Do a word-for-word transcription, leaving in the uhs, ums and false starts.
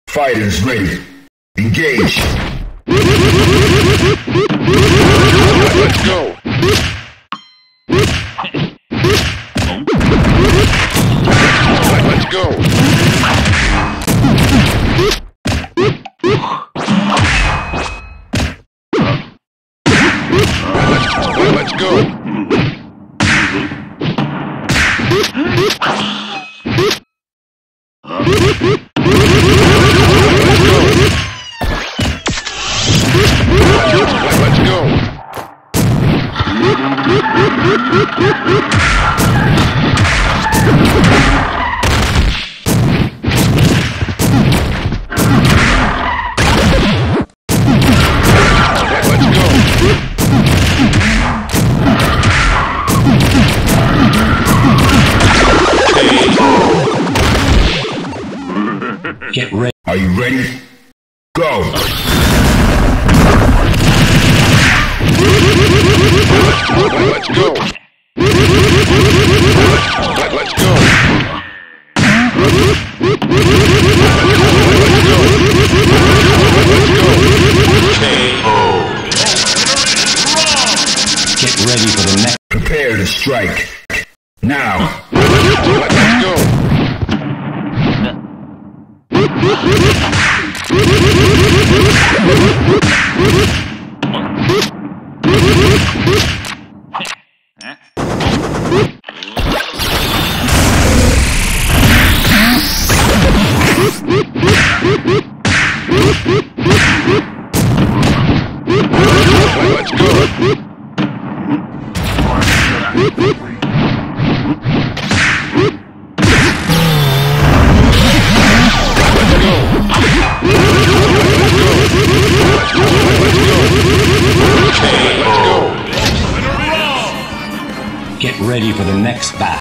Fighters ready. Engage. Let's go. Let's go. Let's go. Get ready. Are you ready? Go! Let's go! Let, let's go! Let's go! Let's go! K O Get ready for the next. Prepare to strike. Now! Let, let's go! Let's go! Get ready for the next battle.